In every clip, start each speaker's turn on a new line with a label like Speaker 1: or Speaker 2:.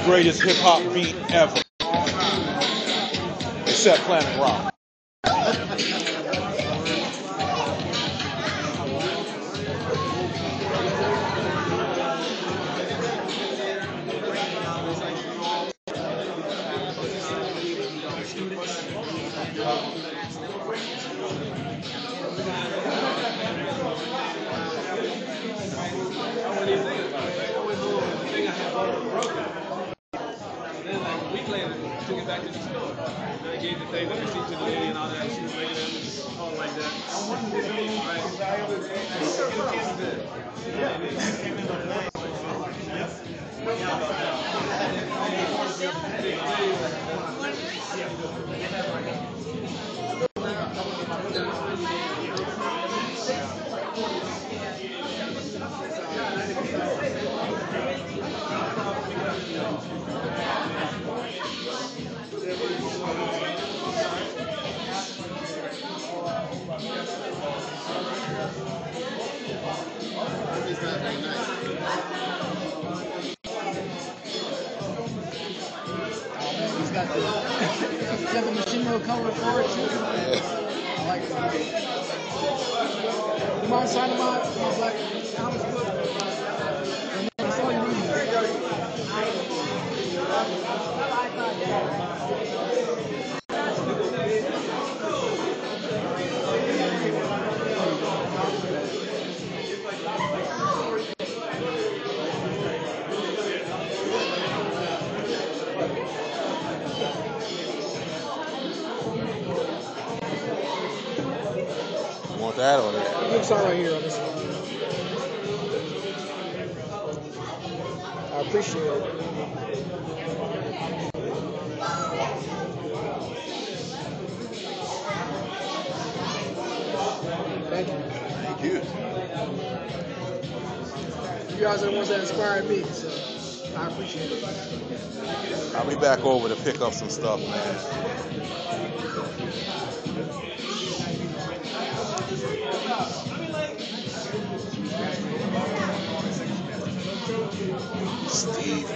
Speaker 1: greatest hip hop beat ever, except Planet Rock.
Speaker 2: Took it back to the store. I gave the thing, the receipt to the lady and all that. She was making it all like that.
Speaker 3: He's got the machinima color for it too. I like it. You mind signing my black comics book? That's all you need.
Speaker 1: You want that or that?
Speaker 3: It's all right here on this one. I appreciate it. Thank you.
Speaker 1: Thank you.
Speaker 3: You guys are the ones that inspired me, so I appreciate it.
Speaker 1: I'll be back over to pick up some stuff, man. Steve.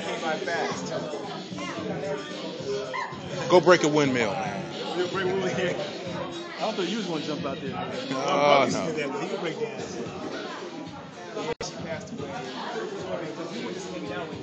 Speaker 1: Go break a windmill, man.
Speaker 2: I don't think you was going to jump out there.
Speaker 1: Oh, no.
Speaker 2: He can break dance. She passed away. Because we were just hanging out with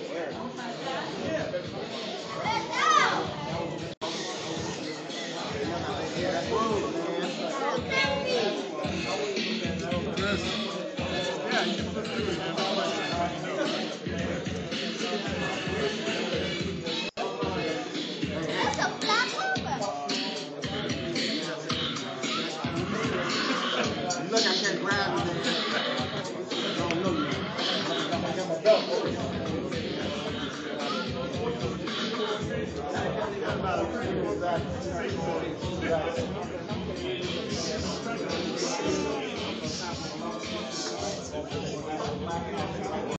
Speaker 3: Look, I can't grab it. I don't know you. I got my belt.